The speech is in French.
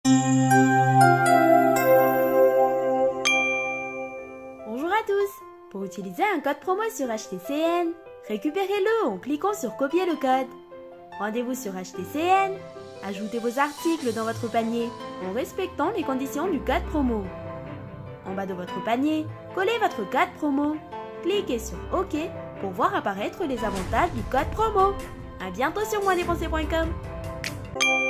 Bonjour à tous! Pour utiliser un code promo sur HTCN, récupérez-le en cliquant sur copier le code. Rendez-vous sur HTCN, ajoutez vos articles dans votre panier en respectant les conditions du code promo. En bas de votre panier, collez votre code promo. Cliquez sur OK pour voir apparaître les avantages du code promo. À bientôt sur moindépenser.com.